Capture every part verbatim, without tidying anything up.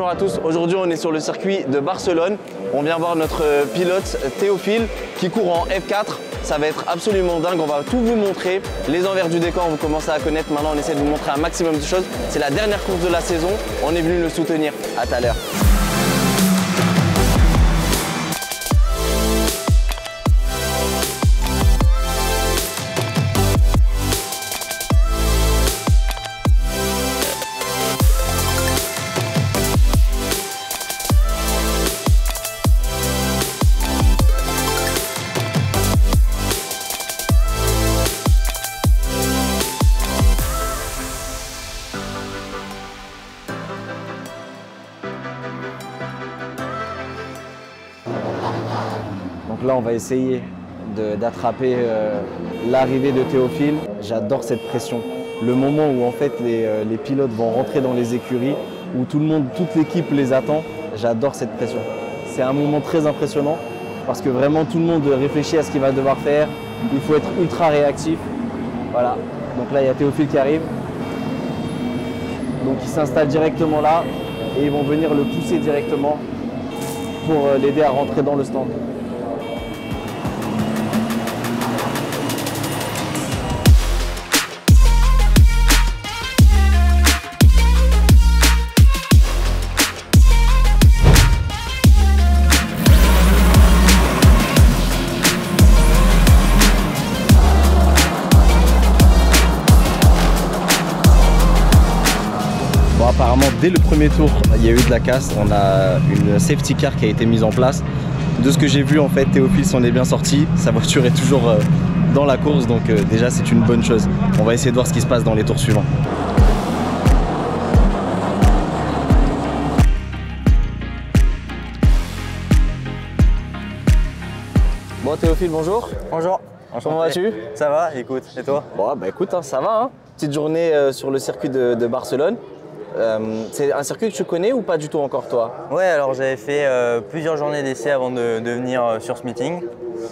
Bonjour à tous, aujourd'hui on est sur le circuit de Barcelone. On vient voir notre pilote Théophile qui court en F quatre. Ça va être absolument dingue, on va tout vous montrer. Les envers du décor, vous commencez à connaître, maintenant on essaie de vous montrer un maximum de choses. C'est la dernière course de la saison, on est venu le soutenir. À tout à l'heure. Donc là, on va essayer d'attraper euh, l'arrivée de Théophile. J'adore cette pression. Le moment où en fait les, euh, les pilotes vont rentrer dans les écuries, où tout le monde, toute l'équipe les attend. J'adore cette pression. C'est un moment très impressionnant parce que vraiment tout le monde réfléchit à ce qu'il va devoir faire. Il faut être ultra réactif. Voilà. Donc là, il y a Théophile qui arrive. Donc il s'installe directement là et ils vont venir le pousser directement pour l'aider à rentrer dans le stand. Bon, apparemment, dès le premier tour, il y a eu de la casse. On a une safety car qui a été mise en place. De ce que j'ai vu, en fait, Théophile s'en est bien sorti. Sa voiture est toujours euh, dans la course, donc euh, déjà, c'est une bonne chose. On va essayer de voir ce qui se passe dans les tours suivants. Bon, Théophile, bonjour. Bonjour. Comment vas-tu? Ça va, écoute, et toi? Bon, bah écoute, hein, ça va. Hein. Petite journée euh, sur le circuit de, de Barcelone. Euh, c'est un circuit que tu connais ou pas du tout encore, toi? Ouais, alors j'avais fait euh, plusieurs journées d'essai avant de, de venir euh, sur ce meeting.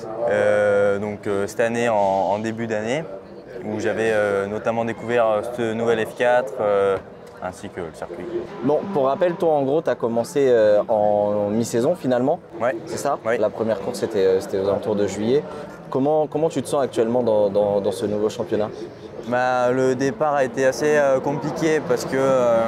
Euh, donc euh, cette année, en, en début d'année, où j'avais euh, notamment découvert euh, ce nouvel F quatre euh, ainsi que le circuit. Bon, pour rappel, toi en gros, tu as commencé euh, en mi-saison finalement. Ouais. C'est ça? Ouais. La première course, c'était euh, aux alentours de juillet. Comment, comment tu te sens actuellement dans, dans, dans ce nouveau championnat? Bah, le départ a été assez euh, compliqué parce que euh,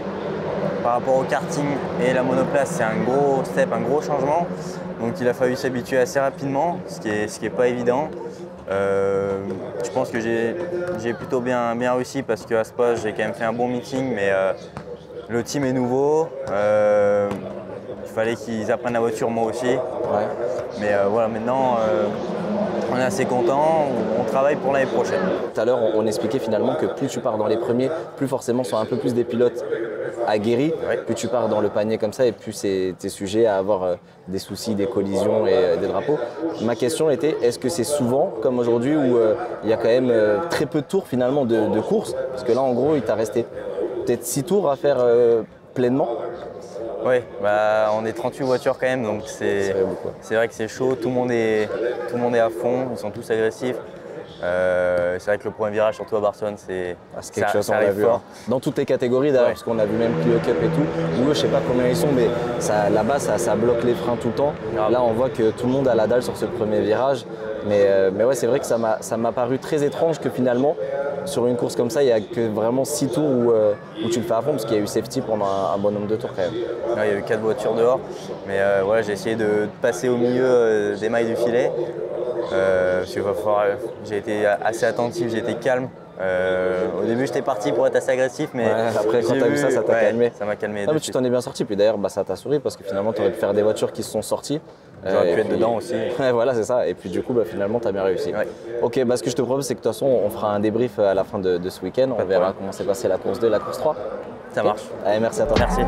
par rapport au karting et la monoplace, c'est un gros step, un gros changement. Donc il a fallu s'habituer assez rapidement, ce qui n'est ce qui est pas évident. Euh, je pense que j'ai plutôt bien, bien réussi parce qu'à Spa, j'ai quand même fait un bon meeting, mais euh, le team est nouveau. Euh, il fallait qu'ils apprennent la voiture, moi aussi. Ouais. Mais euh, voilà, maintenant, euh, on est assez content, on travaille pour l'année prochaine. Tout à l'heure, on, on expliquait finalement que plus tu pars dans les premiers, plus forcément sont un peu plus des pilotes aguerris, Ouais. plus tu pars dans le panier comme ça et plus tu es sujet à avoir euh, des soucis, des collisions et euh, des drapeaux. Ma question était, est-ce que c'est souvent comme aujourd'hui où euh, il y a quand même euh, très peu de tours finalement de, de course? Parce que là, en gros, il t'a resté peut-être six tours à faire euh, pleinement. Oui, bah, on est trente-huit voitures quand même, donc c'est C'est vrai que c'est chaud, tout le, monde est, tout le monde est à fond, ils sont tous agressifs. Euh, c'est vrai que le premier virage, surtout à Barcelone, c'est ah, quelque ça, chose, ça on l'a arrive vu. fort. Hein. Dans toutes les catégories d'ailleurs, Ouais. parce qu'on a vu même Clio Cup et tout, où je sais pas combien ils sont, mais là-bas, ça, ça bloque les freins tout le temps. Grave. Là, on voit que tout le monde a la dalle sur ce premier virage. Mais, euh, mais ouais, c'est vrai que ça m'a paru très étrange que finalement, sur une course comme ça, il n'y a que vraiment six tours où, euh, où tu le fais à fond, parce qu'il y a eu safety pendant un, un bon nombre de tours quand même. Ouais, il y a eu quatre voitures dehors, mais euh, voilà, j'ai essayé de passer au milieu euh, des mailles du filet. Euh, parce que va falloir, j'ai été assez attentif, j'ai été calme. Euh, au début, j'étais parti pour être assez agressif, mais ouais, après, quand tu as vu ça, ça t'a ouais, calmé. Ça m'a calmé. Non, mais tu t'en es bien sorti, puis d'ailleurs, bah, ça t'a souri parce que finalement, tu aurais pu faire des voitures qui se sont sorties. J'aurais euh, pu être puis... dedans aussi. Ouais, voilà, c'est ça. Et puis du coup, bah, finalement, tu as bien réussi. Ouais. Ok, bah, ce que je te propose, c'est que de toute façon, on fera un débrief à la fin de, de ce week-end. On verra comment s'est passé la course deux et la course trois. Ça okay. marche. Allez, merci à toi. Merci.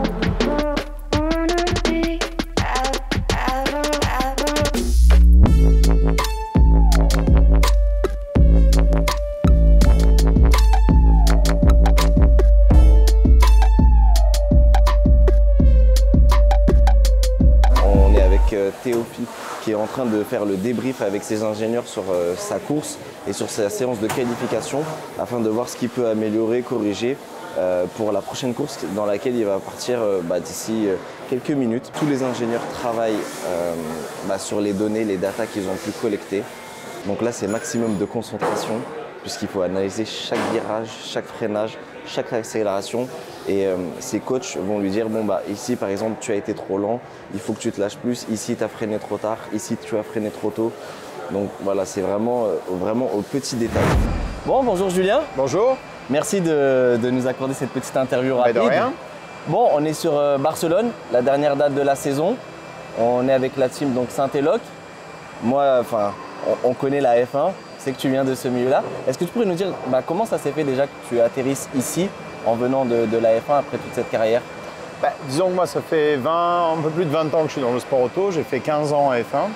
Théophile qui est en train de faire le débrief avec ses ingénieurs sur euh, sa course et sur sa séance de qualification afin de voir ce qu'il peut améliorer, corriger euh, pour la prochaine course dans laquelle il va partir euh, bah, d'ici euh, quelques minutes. Tous les ingénieurs travaillent euh, bah, sur les données, les datas qu'ils ont pu collecter. Donc là, c'est maximum de concentration puisqu'il faut analyser chaque virage, chaque freinage, chaque accélération. Et euh, ces coachs vont lui dire, bon bah ici par exemple tu as été trop lent, il faut que tu te lâches plus, ici tu as freiné trop tard, ici tu as freiné trop tôt. Donc voilà, c'est vraiment, euh, vraiment au petit détail. Bon, bonjour Julien. Bonjour. Merci de, de nous accorder cette petite interview rapide. De rien. Bon, on est sur euh, Barcelone, la dernière date de la saison. On est avec la team donc Saint-Eloc. Moi, enfin, on, on connaît la F un, c'est que tu viens de ce milieu-là. Est-ce que tu pourrais nous dire bah, comment ça s'est fait déjà que tu atterrisses ici en venant de, de la F un après toute cette carrière? Bah, disons que moi, ça fait vingt, un peu plus de vingt ans que je suis dans le sport auto. J'ai fait quinze ans en F un.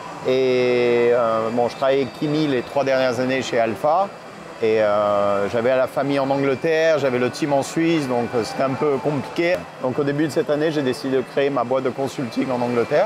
Et euh, bon, je travaillais avec Kimi les trois dernières années chez Alpha. Et euh, j'avais la famille en Angleterre, j'avais le team en Suisse, donc euh, c'était un peu compliqué. Donc au début de cette année, j'ai décidé de créer ma boîte de consulting en Angleterre.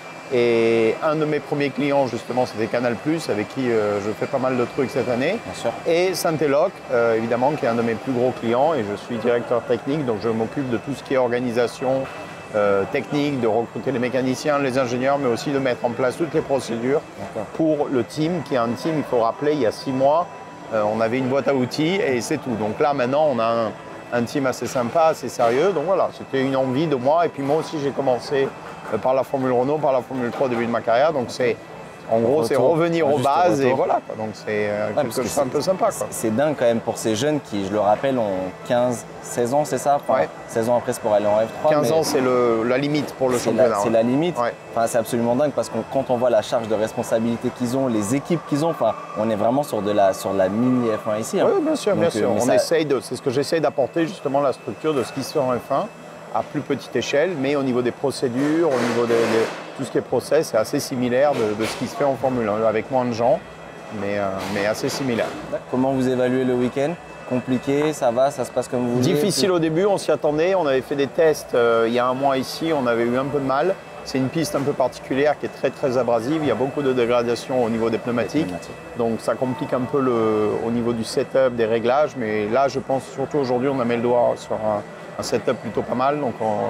Et un de mes premiers clients, justement, c'était Canal plus, avec qui euh, je fais pas mal de trucs cette année. Bien sûr. Et Saint-Eloc, euh, évidemment, qui est un de mes plus gros clients. Et je suis directeur technique, donc je m'occupe de tout ce qui est organisation euh, technique, de recruter les mécaniciens, les ingénieurs, mais aussi de mettre en place toutes les procédures pour le team, qui est un team, il faut rappeler, il y a six mois, euh, on avait une boîte à outils et c'est tout. Donc là, maintenant, on a un, un team assez sympa, assez sérieux. Donc voilà, c'était une envie de moi. Et puis moi aussi, j'ai commencé par la Formule Renault, par la Formule trois au début de ma carrière. Donc c'est, en gros, c'est revenir aux bases et voilà. Quoi. Donc c'est euh, ouais, quelque chose d'un peu sympa. Quoi. C'est dingue quand même pour ces jeunes qui, je le rappelle, ont quinze, seize ans, c'est ça enfin, ouais. seize ans après, c'est pour aller en F trois. quinze ans, c'est la limite pour le championnat. C'est la limite. Ouais. Enfin, c'est absolument dingue parce que quand on voit la charge de responsabilité qu'ils ont, les équipes qu'ils ont, enfin, on est vraiment sur de la, sur la mini F un ici. Hein. Oui, bien sûr, Donc, bien sûr. Euh, on ça... essaye de, c'est ce que j'essaye d'apporter justement la structure de ce qui se fait en F un. À plus petite échelle, mais au niveau des procédures, au niveau de, de tout ce qui est process, c'est assez similaire de, de ce qui se fait en Formule un, avec moins de gens, mais, euh, mais assez similaire. Comment vous évaluez le week-end? Compliqué, ça va, ça se passe comme vous voulez? Difficile au début, on s'y attendait, on avait fait des tests euh, il y a un mois ici, on avait eu un peu de mal. C'est une piste un peu particulière qui est très très abrasive, il y a beaucoup de dégradation au niveau des pneumatiques, donc ça complique un peu le, au niveau du setup, des réglages, mais là je pense surtout aujourd'hui on a mis le doigt sur un un setup plutôt pas mal, donc on...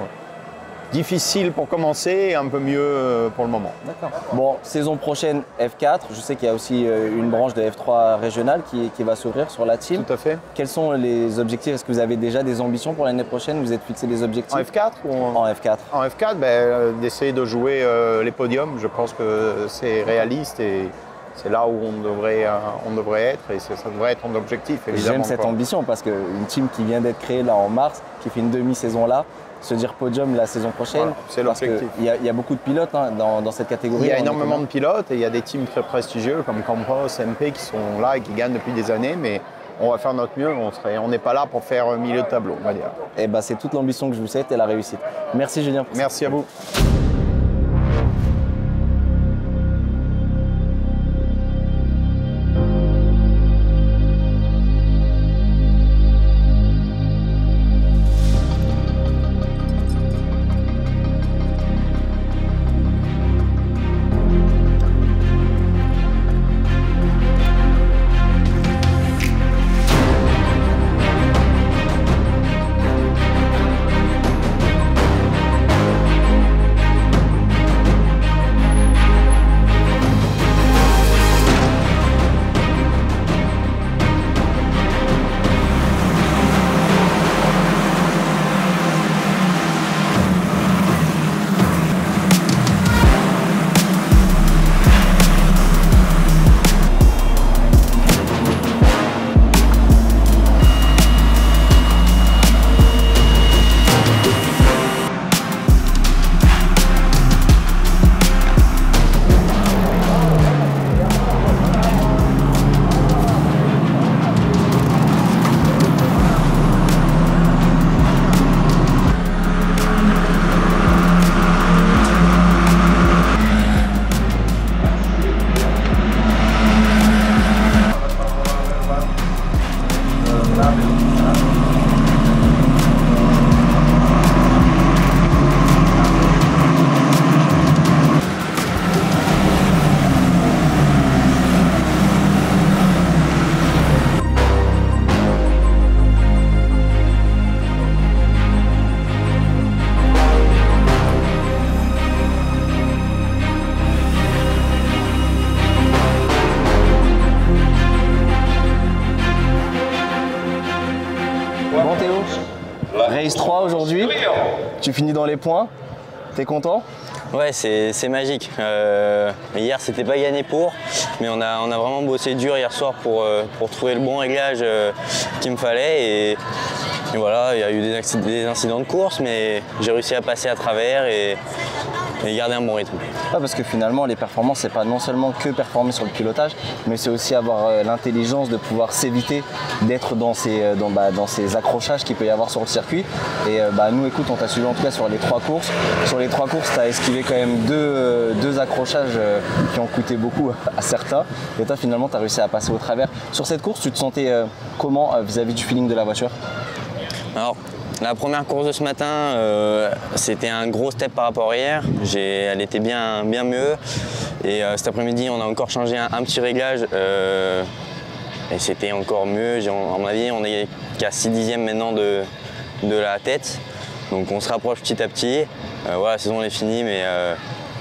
difficile pour commencer et un peu mieux pour le moment. D'accord. Bon, saison prochaine F quatre, je sais qu'il y a aussi une branche de F trois régionale qui, qui va s'ouvrir sur la team. Tout à fait. Quels sont les objectifs? Est-ce que vous avez déjà des ambitions pour l'année prochaine? Vous êtes fixé des objectifs? En F quatre ou en... en F quatre. En F quatre, ben, d'essayer de jouer euh, les podiums, je pense que c'est réaliste et c'est là où on devrait, euh, on devrait être et ça devrait être mon objectif, évidemment. J'aime cette quoi. ambition parce qu'une team qui vient d'être créée là en mars, qui fait une demi-saison là, se dire podium la saison prochaine, voilà, c'est l'objectif. Il y, y a beaucoup de pilotes hein, dans, dans cette catégorie. Il y a énormément de pilotes et il y a des teams très prestigieux comme Campos, M P qui sont là et qui gagnent depuis des années, mais on va faire notre mieux, on n'est pas là pour faire un milieu de tableau, on va dire. Et ben, c'est toute l'ambition que je vous souhaite et la réussite. Merci Julien. Merci à vous. Race trois aujourd'hui, tu finis dans les points, t'es content? Ouais, c'est magique. Euh, hier, c'était pas gagné pour, mais on a, on a vraiment bossé dur hier soir pour, euh, pour trouver le bon réglage euh, qu'il me fallait. Et, et voilà, il y a eu des, accidents, des incidents de course, mais j'ai réussi à passer à travers et, et garder un bon rythme. Ouais, parce que finalement, les performances, c'est pas non seulement que performer sur le pilotage, mais c'est aussi avoir euh, l'intelligence de pouvoir s'éviter d'être dans ces, euh, dans, bah, dans ces accrochages qu'il peut y avoir sur le circuit. Et euh, bah, nous, écoute, on t'a suivi en tout cas sur les trois courses. Sur les trois courses, tu as esquivé quand même deux, euh, deux accrochages euh, qui ont coûté beaucoup à certains. Et toi, finalement, tu as réussi à passer au travers. Sur cette course, tu te sentais euh, comment euh, vis-à-vis du feeling de la voiture? Alors, la première course de ce matin, euh, c'était un gros step par rapport à hier. Elle était bien, bien mieux. Et euh, cet après-midi, on a encore changé un, un petit réglage. Euh, et c'était encore mieux. À mon avis, on est qu'à six dixièmes maintenant de, de la tête. Donc on se rapproche petit à petit. Euh, voilà, la saison est finie, mais, euh,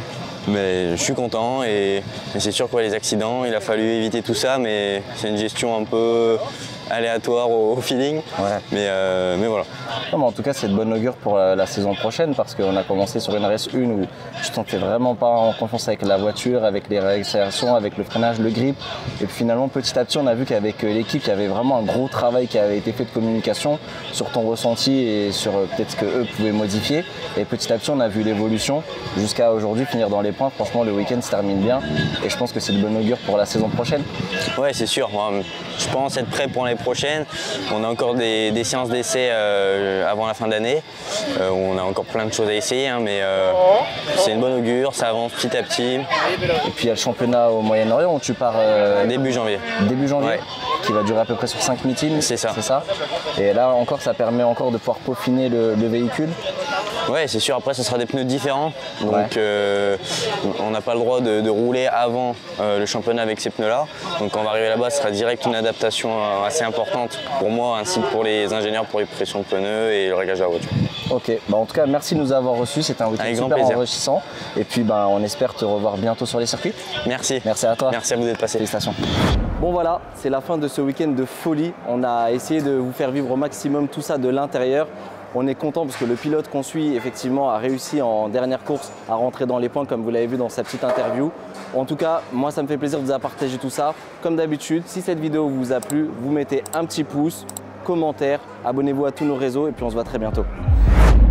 mais je suis content. Et, et c'est sûr que les accidents, il a fallu éviter tout ça. Mais c'est une gestion un peu aléatoire au, au feeling. Ouais. Mais, euh, mais voilà. Non, mais en tout cas, c'est de bonne augure pour la, la saison prochaine parce qu'on a commencé sur une race un où je ne sentais vraiment pas en confiance avec la voiture, avec les réaccelérations, avec le freinage, le grip. Et puis finalement, petit à petit, on a vu qu'avec l'équipe, il y avait vraiment un gros travail qui avait été fait de communication sur ton ressenti et sur peut-être ce qu'eux pouvaient modifier. Et petit à petit, on a vu l'évolution jusqu'à aujourd'hui finir dans les points. Franchement, le week-end se termine bien et je pense que c'est de bonne augure pour la saison prochaine. Ouais, c'est sûr. Moi, je pense être prêt pour l'année prochaine. On a encore des, des séances d'essai euh, avant la fin d'année. Euh, on a encore plein de choses à essayer, hein, mais euh, c'est une bonne augure, ça avance petit à petit. Et puis il y a le championnat au Moyen-Orient où tu pars euh, début janvier. Début janvier, ouais. Qui va durer à peu près sur cinq meetings. C'est ça. C'est ça. Et là encore, ça permet encore de pouvoir peaufiner le, le véhicule. Ouais, c'est sûr. Après, ce sera des pneus différents. Donc, ouais. euh, on n'a pas le droit de, de rouler avant euh, le championnat avec ces pneus-là. Donc, quand on va arriver là-bas, ce sera direct une adaptation assez importante pour moi, ainsi que pour les ingénieurs, pour les pressions de pneus et le réglage de la voiture. Ok. Bah, en tout cas, merci de nous avoir reçus. C'était un week-end super enrichissant. Et puis, bah, on espère te revoir bientôt sur les circuits. Merci. Merci à toi. Merci à vous d'être passé. Félicitations. Bon voilà, c'est la fin de ce week-end de folie. On a essayé de vous faire vivre au maximum tout ça de l'intérieur. On est content parce que le pilote qu'on suit effectivement a réussi en dernière course à rentrer dans les points comme vous l'avez vu dans sa petite interview. En tout cas, moi ça me fait plaisir de vous avoir partagé tout ça. Comme d'habitude, si cette vidéo vous a plu, vous mettez un petit pouce, commentaire, abonnez-vous à tous nos réseaux et puis on se voit très bientôt.